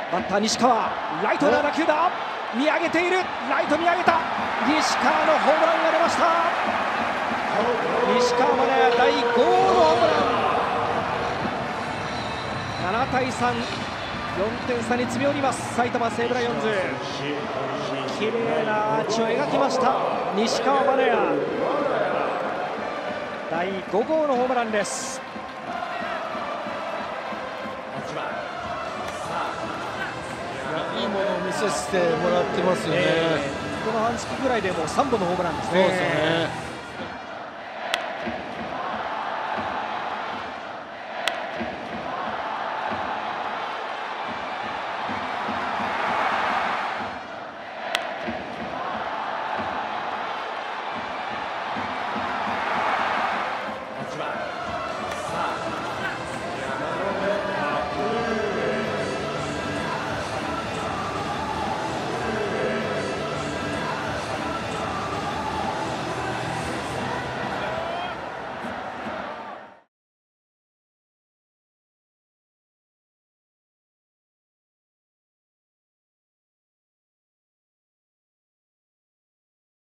バッター西川、ライトの打球だ、見上げている、ライト見上げた、西川のホームランが出ました。西川まで第5号のホームラン、7対3、4点差に詰め寄ります埼玉西武ライオンズ。綺麗なアーチを描きました西川真也、第5号のホームランです。 いいものを見させてもらってますよね。 この半月ぐらいでもう3本のホームランですね。 そうですよね。